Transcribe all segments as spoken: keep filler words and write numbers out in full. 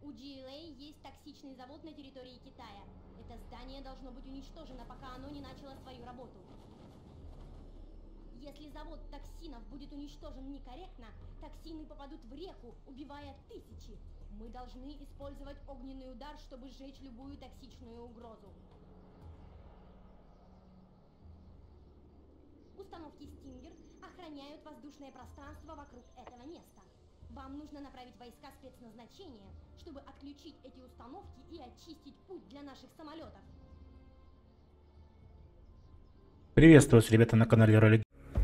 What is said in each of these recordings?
У джи эл эй есть токсичный завод на территории Китая. Это здание должно быть уничтожено, пока оно не начало свою работу. Если завод токсинов будет уничтожен некорректно, токсины попадут в реку, убивая тысячи. Мы должны использовать огненный удар, чтобы сжечь любую токсичную угрозу. Установки «Стингер» охраняют воздушное пространство вокруг этого места. Вам нужно направить войска спецназначения, чтобы отключить эти установки и очистить путь для наших самолетов. Приветствую вас, ребята, на канале Ролик.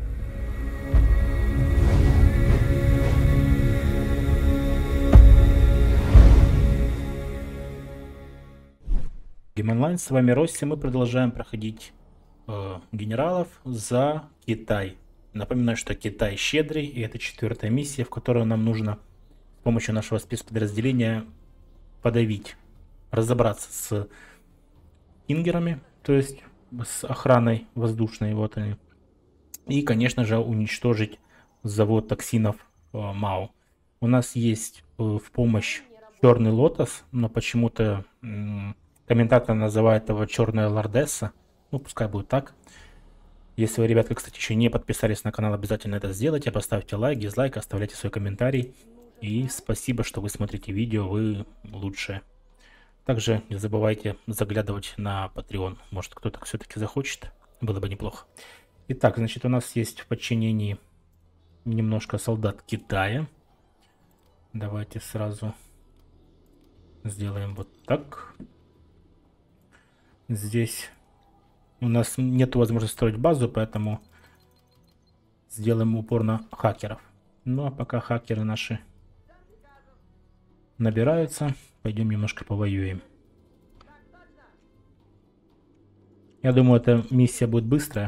Game Online, с вами Росси. Мы продолжаем проходить э, генералов за Китай. Напоминаю, что Китай щедрый, и это четвертая миссия, в которой нам нужно с помощью нашего спецподразделения подавить, разобраться с ингерами, то есть с охраной воздушной, вот они, и, конечно же, уничтожить завод токсинов э, МАО. У нас есть э, в помощь черный лотос, но почему-то э, комментатор называет его черная лордесса. Ну, пускай будет так. Если вы, ребятки, кстати, еще не подписались на канал, обязательно это сделайте. Поставьте лайк, дизлайк, оставляйте свой комментарий. И спасибо, что вы смотрите видео, вы лучшие. Также не забывайте заглядывать на Patreon. Может, кто-то все-таки захочет. Было бы неплохо. Итак, значит, у нас есть в подчинении немножко солдат Китая. Давайте сразу сделаем вот так. Здесь у нас нет возможности строить базу, поэтому сделаем упор на хакеров. Ну а пока хакеры наши набираются, пойдем немножко повоюем. Я думаю, эта миссия будет быстрая.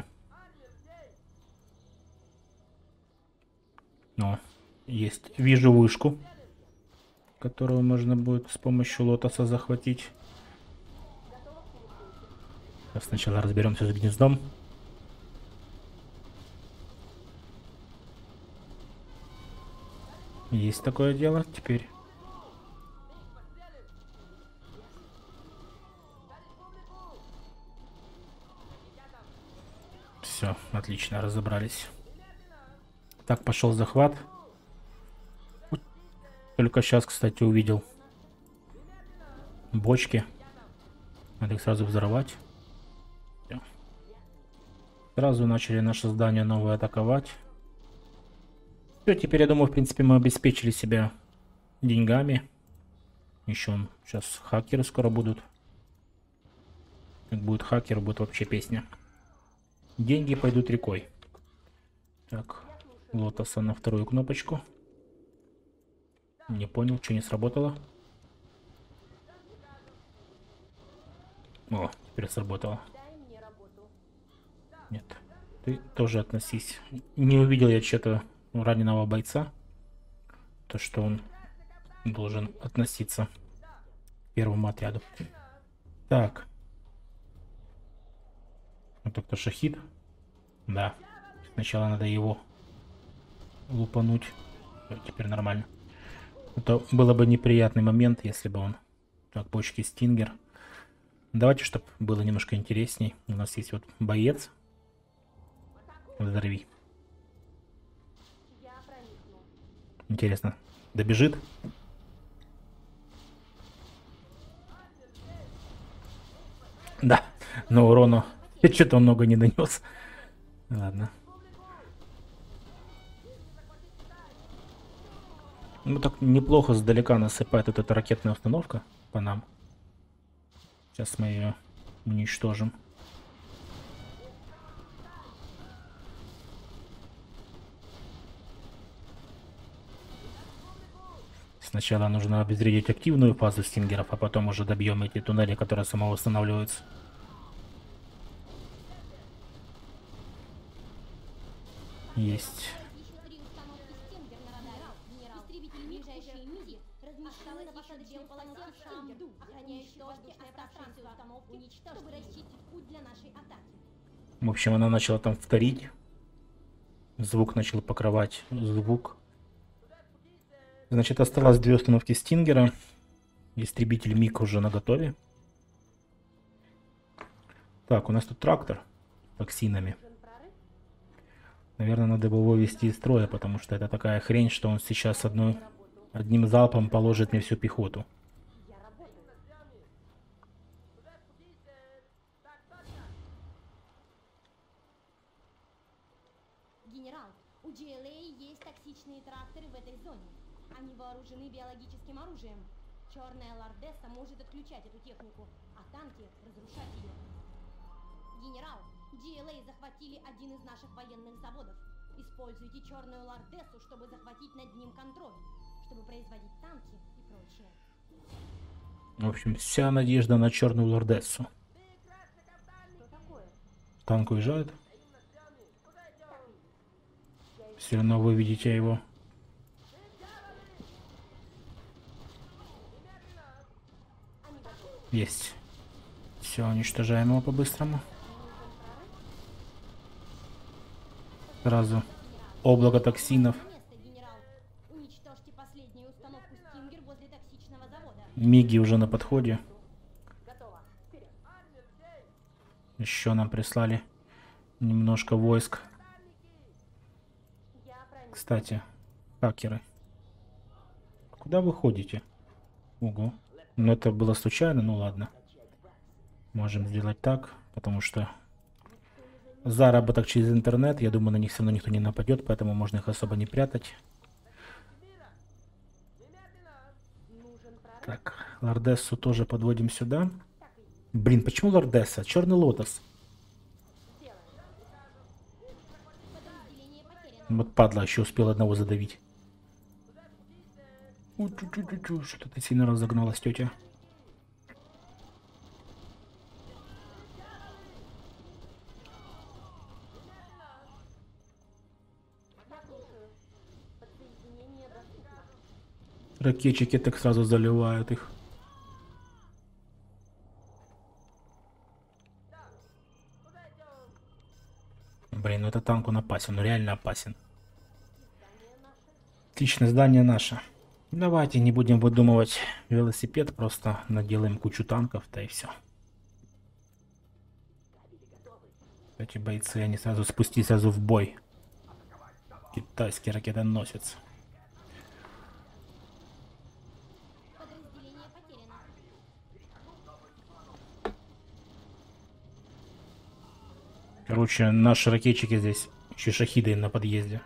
Но есть, вижу вышку, которую можно будет с помощью лотоса захватить. Сначала разберемся с гнездом. Есть такое дело. Теперь все, отлично, разобрались. Так, пошел захват. Только сейчас, кстати, увидел бочки. Надо их сразу взорвать. Сразу начали наше здание новое атаковать. Все, теперь, я думаю, в принципе, мы обеспечили себя деньгами. Еще сейчас хакеры скоро будут. Как будет хакер, будет вообще песня. Деньги пойдут рекой. Так, лотоса на вторую кнопочку. Не понял, что не сработало. О, теперь сработало. Нет, ты тоже относись. Не увидел я что-то раненого бойца. То, что он должен относиться к первому отряду. Так. Это кто, шахид? Да. Сначала надо его лупануть. Теперь нормально. Это было бы неприятный момент, если бы он... Так, бочки Стингер. Давайте, чтобы было немножко интересней. У нас есть вот боец. Взорви. Интересно, добежит? Да, но урону что-то много не нанес. Ладно. Ну так неплохо сдалека насыпает вот эта ракетная установка по нам. Сейчас мы ее уничтожим. Сначала нужно обезвредить активную фазу стингеров, а потом уже добьем эти туннели, которые самовосстанавливаются. Есть. В общем, она начала там вторить. Звук начал покрывать звук. Значит, осталось две установки Стингера. Истребитель МиГ уже наготове. Так, у нас тут трактор с токсинами. Наверное, надо его вывести из строя, потому что это такая хрень, что он сейчас одной, одним залпом положит мне всю пехоту. Генерал, у джи эл эй есть токсичные тракторы в этой зоне. Они вооружены биологическим оружием. Черная лордесса может отключать эту технику, а танки разрушать ее. Генерал, джи эл эй захватили один из наших военных заводов. Используйте черную лордессу, чтобы захватить над ним контроль, чтобы производить танки и прочее. В общем, вся надежда на черную лордессу. Танк уезжает. Все равно вы видите его. Есть. Все, уничтожаем его по-быстрому. Сразу облако токсинов. Миги уже на подходе. Еще нам прислали немножко войск. Кстати, хакеры. Куда вы ходите? Ого. Ну это было случайно, ну ладно. Можем сделать так, потому что заработок через интернет, я думаю, на них все равно никто не нападет, поэтому можно их особо не прятать. Так, лордессу тоже подводим сюда. Блин, почему лордесса? Черный лотос. Вот падла, еще успел одного задавить. Что-то ты сильно разогналась, тетя. Ракетчики так сразу заливают их. Блин, ну это танк, он опасен, он реально опасен. Отличное здание наше. Давайте не будем выдумывать велосипед, просто наделаем кучу танков, да и все. Эти бойцы, они сразу спусти сразу в бой. Китайский ракетоносец. Короче, наши ракетчики здесь еще шахиды на подъезде.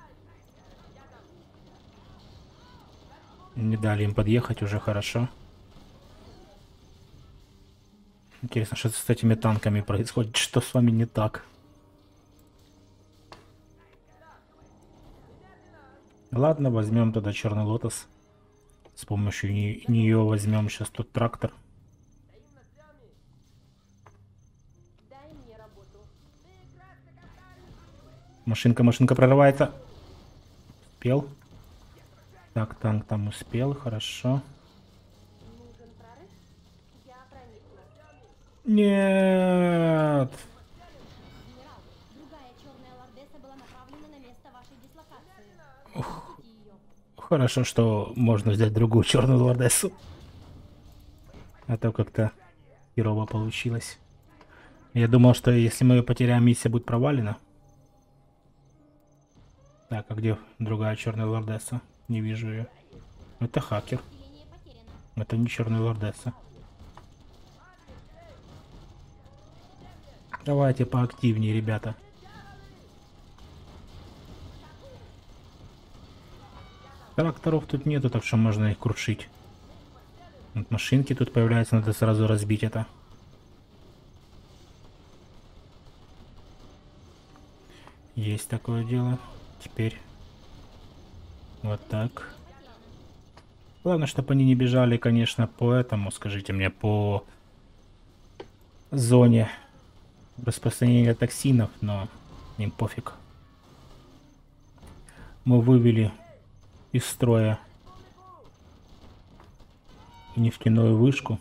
Не дали им подъехать, уже хорошо. Интересно, что с этими танками происходит? Что с вами не так? Ладно, возьмем тогда черный лотос. С помощью не нее возьмем сейчас тут трактор. Машинка, машинка прорывается. Успел. Так, танк там успел, хорошо. Нет. Ух. Хорошо, что можно взять другую черную лордессу. А то как-то херово получилось. Я думал, что если мы ее потеряем, миссия будет провалена. Так, а где другая черная лордесса? Не вижу ее. Это хакер. Это не черная лордесса. Давайте поактивнее, ребята. Тракторов тут нету, так что можно их крушить. Вот машинки тут появляются, надо сразу разбить это. Есть такое дело. Теперь вот так. Главное, чтобы они не бежали, конечно, по этому, скажите мне, по зоне распространения токсинов, но им пофиг. Мы вывели из строя нефтяную вышку.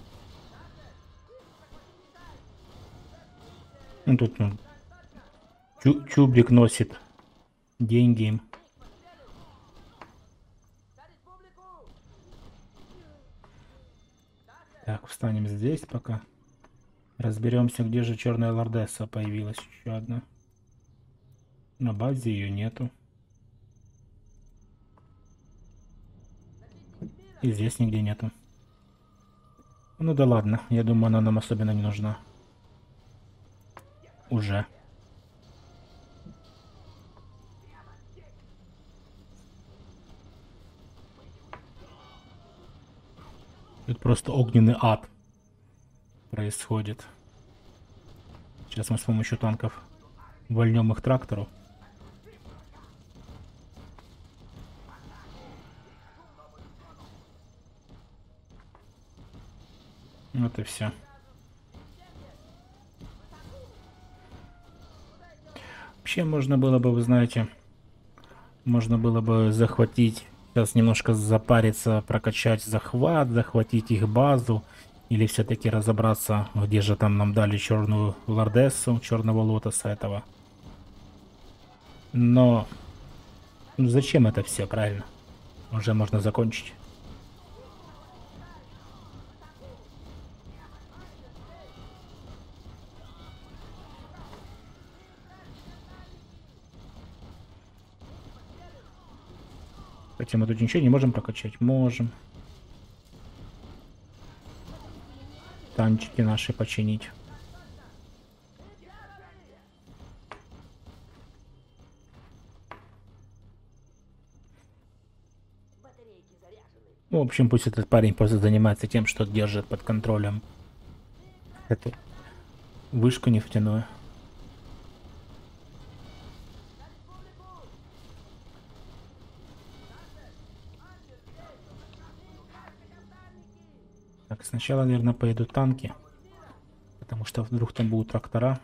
Ну, тут ну, Чу Чубрик носит деньги им. Так, встанем здесь пока. Разберемся, где же черная лордесса появилась. Еще одна. На базе ее нету. И здесь нигде нету. Ну да ладно, я думаю, она нам особенно не нужна. Уже. Тут просто огненный ад происходит. Сейчас мы с помощью танков вольнем их трактору. Вот и все. Вообще можно было бы, вы знаете, можно было бы захватить, сейчас немножко запариться, прокачать захват, захватить их базу, или все-таки разобраться, где же там нам дали черную лордессу, черного лотоса этого. Но ну, зачем это все, правильно? Уже можно закончить. Хотя мы тут ничего не можем прокачать. Можем. Танчики наши починить. Ну, в общем, пусть этот парень просто занимается тем, что держит под контролем эту вышку нефтяную. Так, сначала, наверное, поедут танки, потому что вдруг там будут трактора.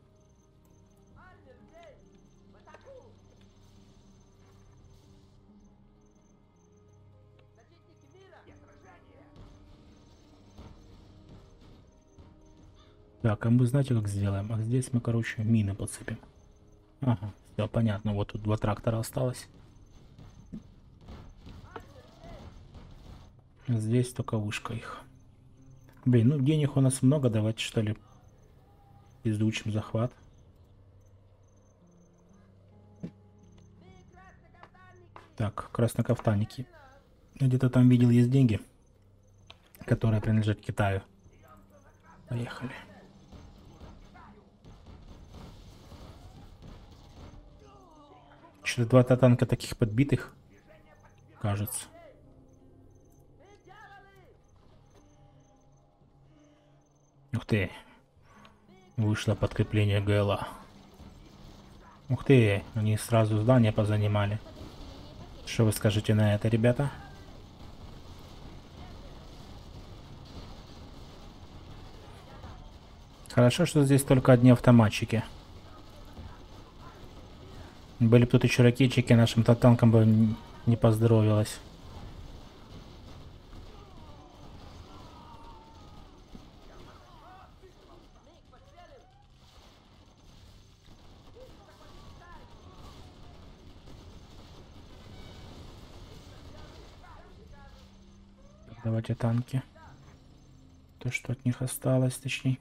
Так, а мы знаете, как сделаем? А здесь мы, короче, мины подсыпем. Ага, все понятно. Вот тут два трактора осталось. Здесь только вышка их. Блин, ну денег у нас много, давайте что ли изучим захват. Так, краснокафтанники. Где-то там видел есть деньги, которые принадлежат Китаю. Поехали. Что-то два танка таких подбитых, кажется. Ух ты. Вышло подкрепление ГЛА. Ух ты, они сразу здание позанимали. Что вы скажете на это, ребята? Хорошо, что здесь только одни автоматчики. Были бы тут еще ракетчики, нашим танкам бы не поздоровилось. Давайте танки. То, что от них осталось, точнее.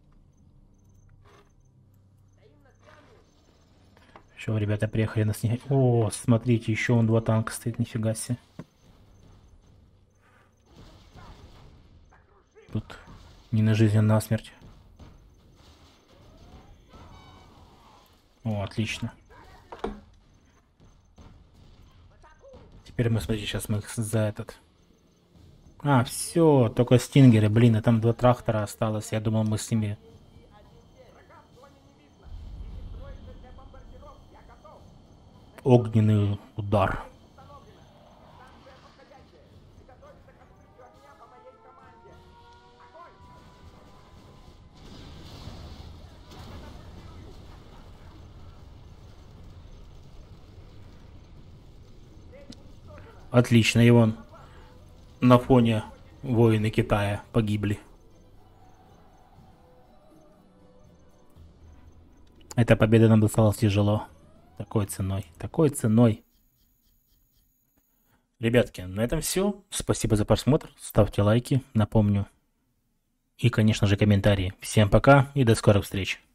Все, ребята приехали на снег. О, смотрите, еще он два танка стоит, нифига себе. Тут не на жизнь, а на смерть. О, отлично. Теперь мы, смотрите, сейчас мы их за этот... А, все, только стингеры, блин, и там два трактора осталось. Я думал, мы с ними... Огненный удар. Отлично, и вон на фоне воины Китая погибли. Эта победа нам досталась тяжело. Такой ценой, такой ценой. Ребятки, на этом все. Спасибо за просмотр. Ставьте лайки, напомню. И, конечно же, комментарии. Всем пока и до скорых встреч.